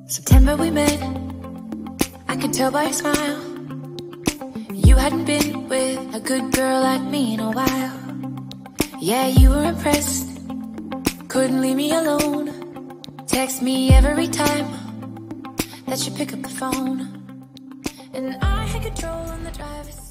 September we met, I could tell by your smile. You hadn't been with a good girl like me in a while. Yeah, you were impressed, couldn't leave me alone. Text me every time that you pick up the phone. And I had control on the driver's